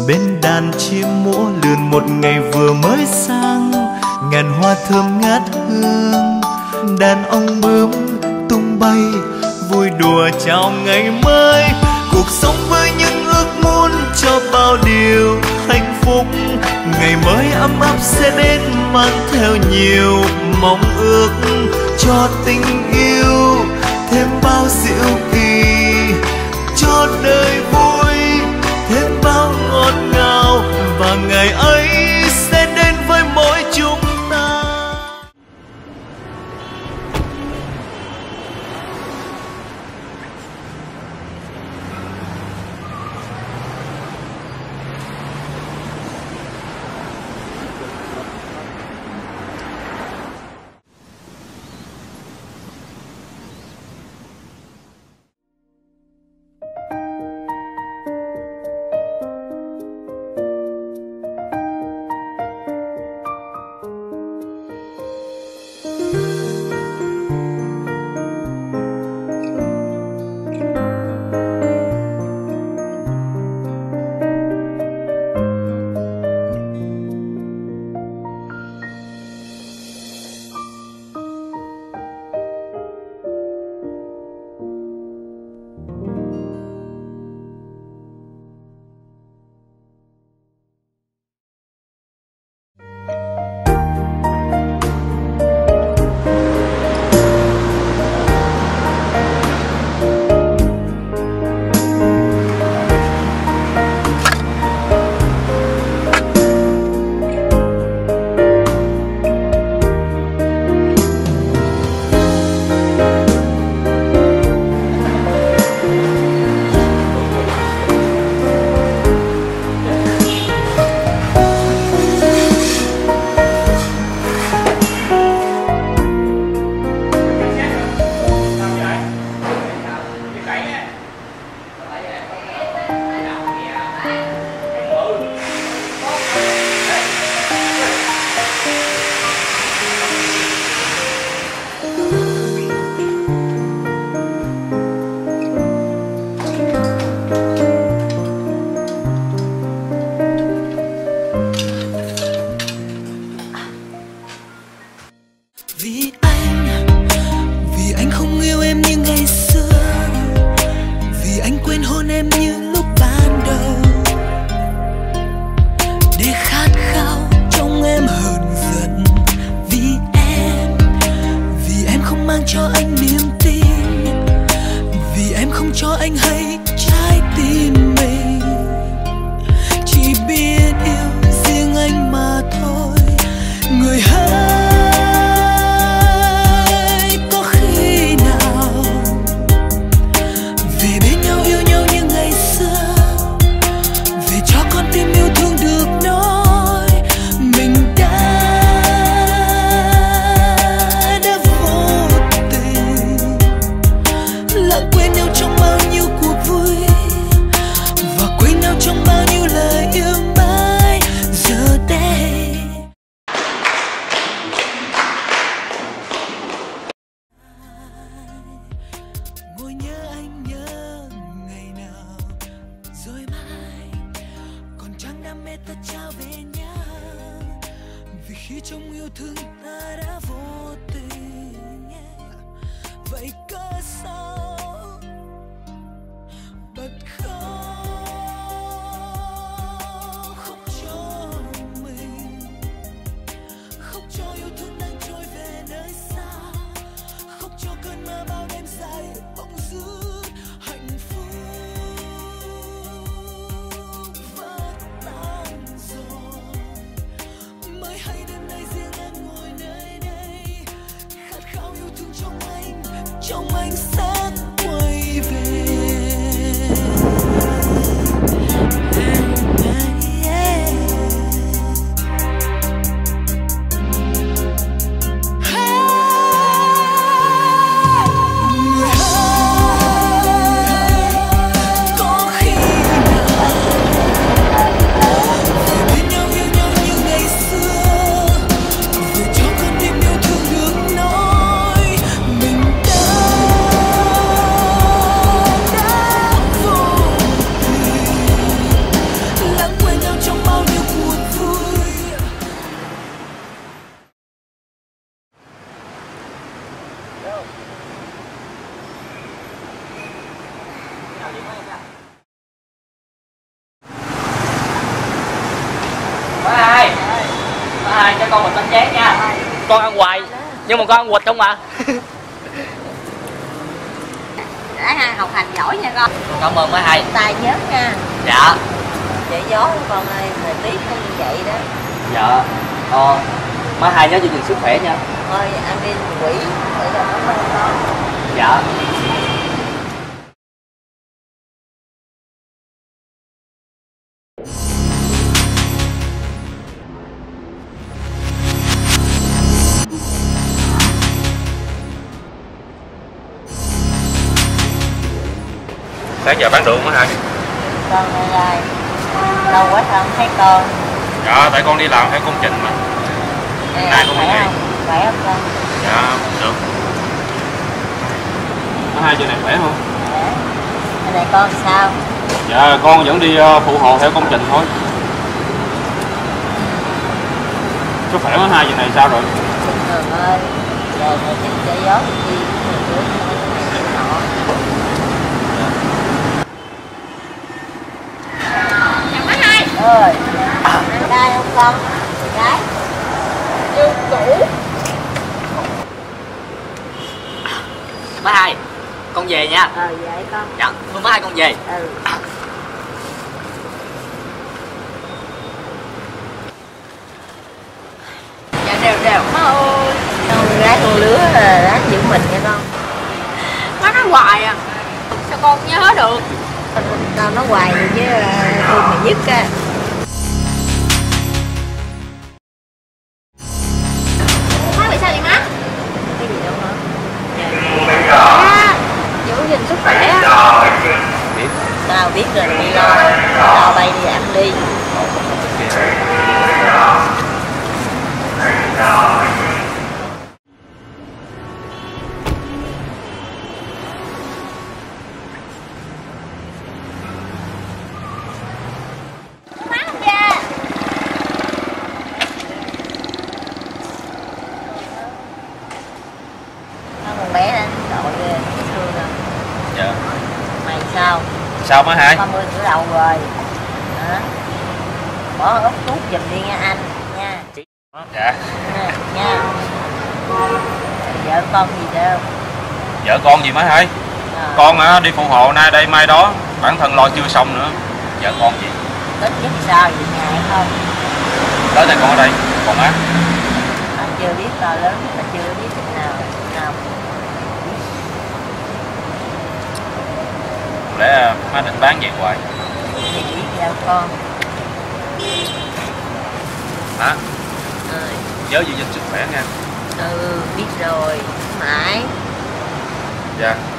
bên đàn chim múa lượn một ngày vừa mới sang, ngàn hoa thơm ngát hương, đàn ong bướm tung bay vui đùa chào ngày mới. Cuộc sống với những ước muốn cho bao điều hạnh phúc, ngày mới ấm áp sẽ đến mang theo nhiều mong ước, cho tình yêu thêm bao diệu kỳ, cho đời vui thêm bao ngọt ngào, và ngày ấy sẽ đến với mỗi chúng ta. Vì anh không yêu em như ngày xưa, vì anh quên hôn em như lúc ban đầu, để khát khao trong em hờn giận. Vì em không mang cho anh niềm tin, vì em không cho anh hay trái tim mình, chỉ biết yêu riêng anh mà thôi. Người hỡi, ta trao về nhau, vì khi trong yêu thương ta đã vô tình. Vậy cớ sao bật khóc, khóc cho mình, khóc cho yêu thương đang trôi về nơi xa, khóc cho cơn mơ bao đêm dài bỗng dưng hạnh phúc. Hay đêm nay riêng em ngồi nơi đây, khát khao yêu thương trong anh sẽ quay về. Hãy Hai cho con một bánh chén nha. Con ăn hoài nhưng mà con ăn quỵt không mà. Để hai học hành giỏi nha con. Cảm ơn má Hai. Tài nhớ nha. Dạ. Để gió của con ơi, thời tiết nó như vậy đó. Dạ. Má Hai nhớ giữ gìn sức khỏe nha. Thôi ăn đi quỷ để cho nó không con. Dạ. Sáng giờ bán được má Hai? Con ơi, lâu quá không thấy con. Dạ, tại con đi làm theo công trình mà. Nay con khỏe nghỉ. không? Khỏe không con? Dạ, được. Má Hai giờ này khỏe không? Khỏe. Ở đây con sao? Dạ, con vẫn đi phụ hộ theo công trình thôi. Sức khỏe má Hai giờ này sao rồi? Thường ơi, giờ thời tiết trời gió thì chi, bữa này nọ. Chào má Hai. Ơi, ăn cay không con? Gái. Chưa cũ. Má Hai, con về nha. Vậy con. Dạ, thưa má Hai con về. Dạ đều đều má ơi. Con gái con lứa là ráng giữ mình nha con. Má nói hoài à. Sao con nhớ được? Tao nói hoài rồi chứ tôi mày nhất á. Má bị sao vậy má? Cái gì đâu hả? À, giữ gìn sức khỏe á. Tao biết rồi đi lo. Tao bay đi ăn đi. Má không ra. Nó con bé đánh đội ghê, cái xương rồi. Dạ. Mày sao? Sao má Hai? 30 tuổi đầu rồi. Hả? Bỏ ốc thuốc giùm đi nha anh. Nha. Dạ. Nha. Vợ con gì đâu. Vợ con gì má Hai? Con đi phụ hộ nay đây mai đó. Bản thân lo chưa xong nữa. Vợ con gì? Tết nhất sao vậy nhà hay không? Tới đây con ở đây. Còn má? Họ chưa biết to lớn, họ chưa biết chừng nào. Nào. Lẽ má định bán về hoài. Thì biết sao con. Má, Ơi. nhớ giữ gìn sức khỏe nha. Biết rồi. Mãi. Dạ.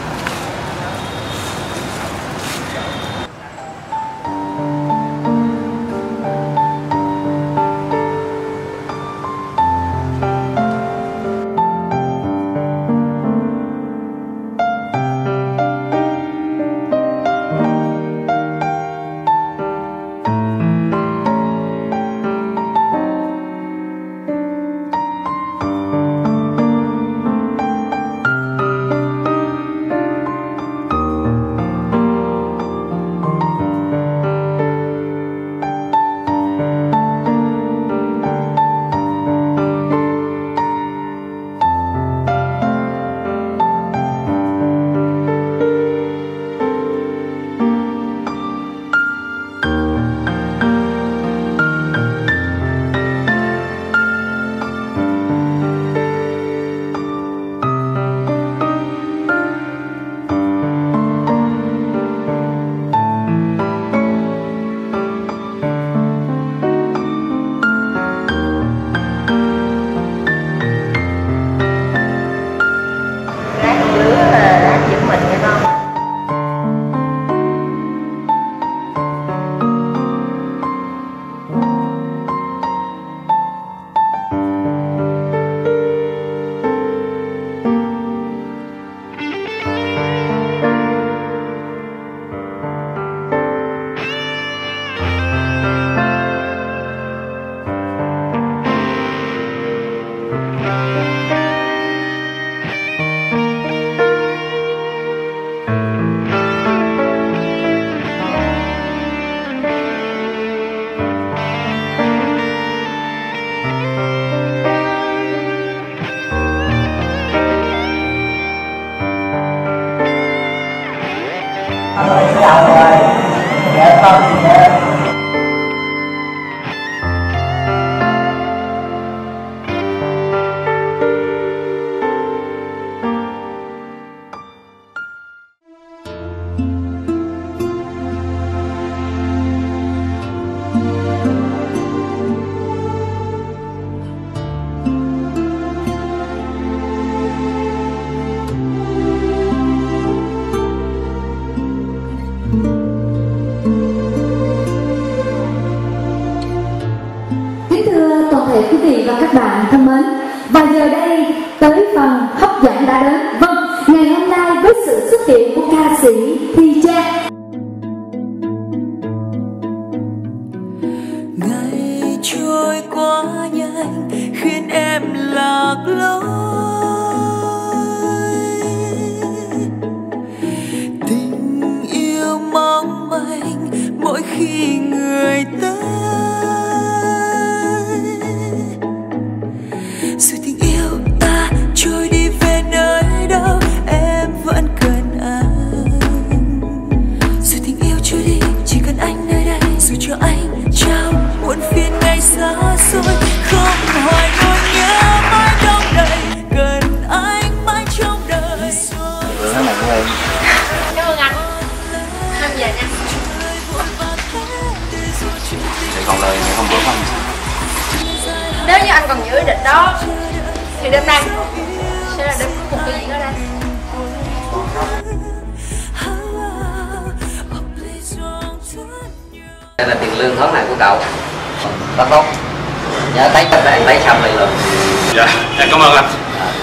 toàn thể quý vị và các bạn thân mến. Và giờ đây tới phần hấp dẫn đã đến. Vâng, ngày hôm nay với sự xuất hiện của ca sĩ Thi Trang. Ngày trôi quá nhanh khiến em lạc lối, tình yêu mong manh mỗi khi người tới. Rồi tình yêu ta trôi đi về nơi đâu em vẫn cần anh. Rồi tình yêu trôi đi chỉ cần anh nơi đây. Rồi cho anh trao muộn phiền ngày xa xôi. Không hỏi nỗi nhớ mãi trong đời, cần anh mãi trong đời. Cái này của em. Cảm ơn anh. Em về nha. Vậy còn lời ngày hôm bữa không? Nếu như anh còn giữ ý định đó thì đêm nay sẽ là đêm cuối cùng tôi diễn ở đây. Đây là tiền lương tháng này của cậu. Rất tốt. Nhớ thấy các bạn lấy xong lại luôn. Dạ, cảm ơn anh.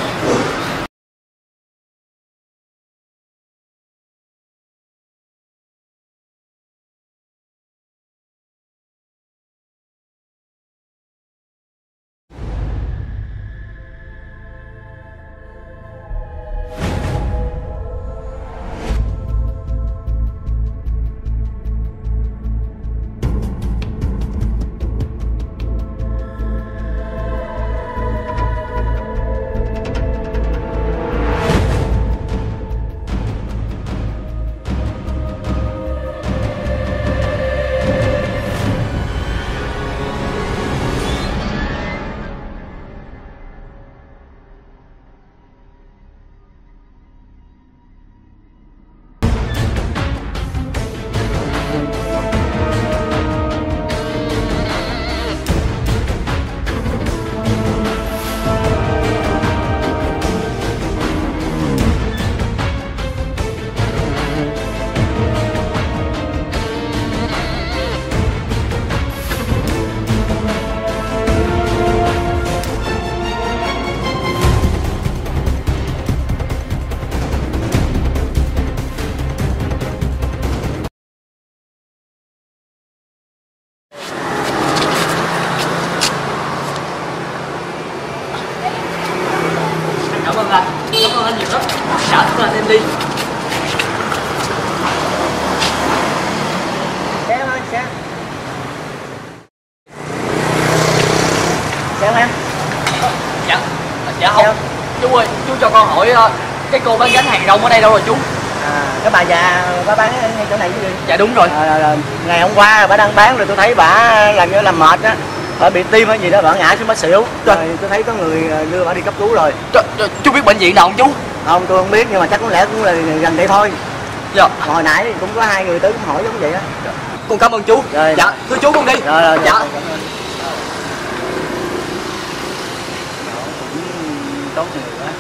Cảm ơn anh nhiều lắm. Trả thức anh em đi. Xem em. Dạ không. Chú ơi, chú cho con hỏi cái cô bán gánh hàng rong ở đây đâu rồi chú? Cái bà già bà bán ngay chỗ này chứ gì? Dạ đúng rồi. Ngày hôm qua bà đang bán rồi tôi thấy bà làm như làm mệt á, bà bị tim hay gì đó, bà ngã xuống bà xỉu. Rồi tôi thấy có người đưa bà đi cấp cứu rồi. Chú biết bệnh viện nào không chú? Không, tôi không biết nhưng mà chắc có lẽ cũng là gần đây thôi. Dạ. Hồi nãy cũng có 2 người tới cũng hỏi giống vậy á. Con cảm ơn chú. Rồi. Dạ, thưa chú con đi. Rồi. Dạ. Tốt người quá.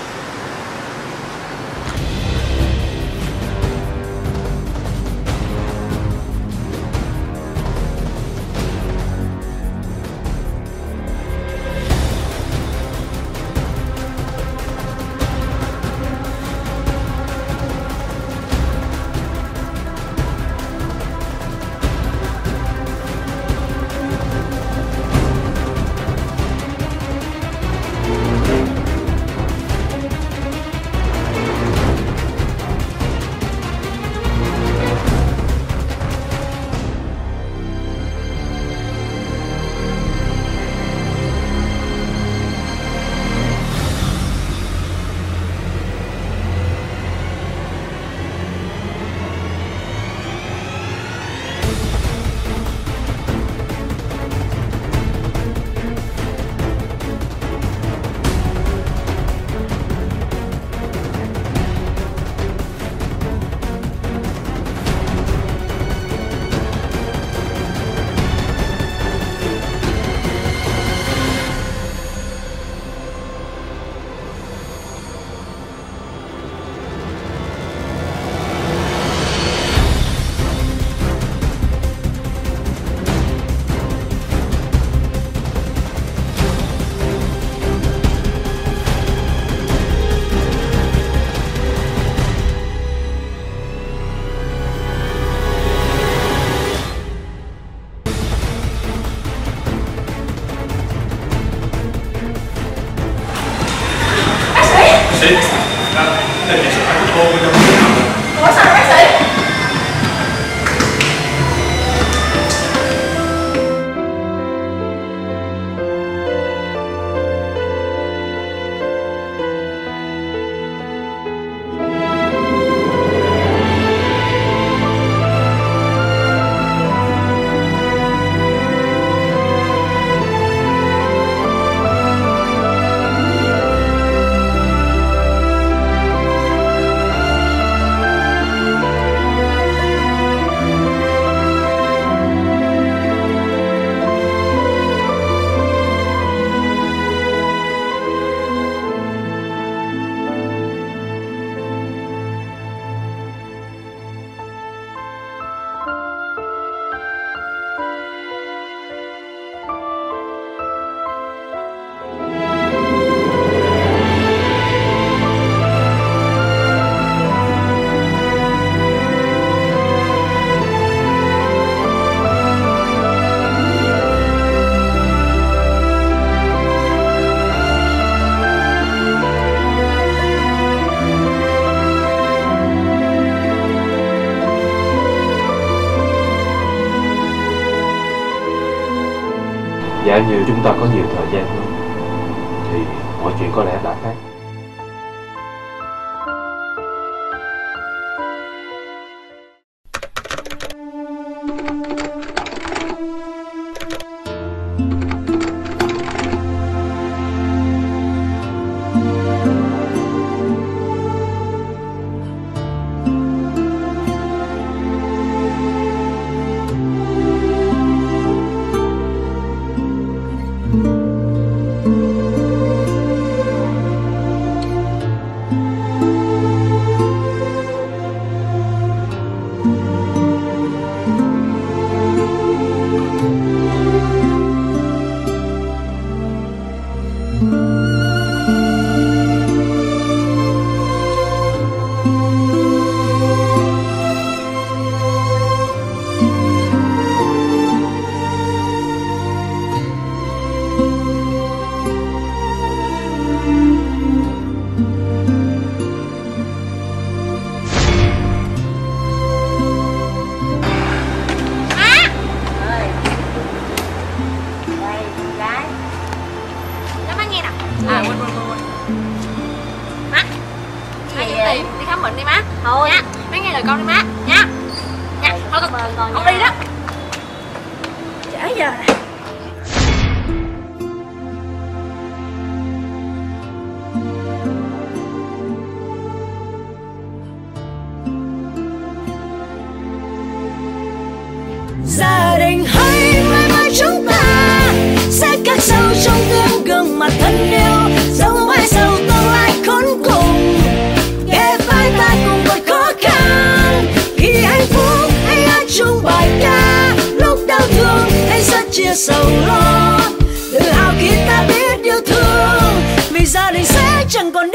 Giả như chúng ta có nhiều thời gian hơn thì mọi chuyện có lẽ đã khác. Gia đình hãy mãi mãi chúng ta sẽ cắt sâu trong gương mặt thân yêu, dẫu mãi sau tương lai khốn cùng, kề vai ta cùng vượt khó khăn. Khi hạnh phúc hãy hát chung bài ca, lúc đau thương hãy rất chia sầu lo. Tự hào khi ta biết yêu thương, vì gia đình sẽ chẳng còn